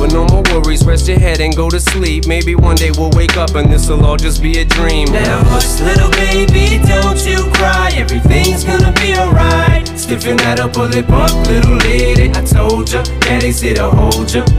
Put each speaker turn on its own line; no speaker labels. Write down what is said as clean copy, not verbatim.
But no more worries, rest your head and go to sleep. Maybe one day we'll wake up and this'll all just be a dream.
Now hush, little baby, don't you cry. Everything's gonna be alright. Stiffen that up, pull it up, little lady. I told ya, daddy's here to hold ya.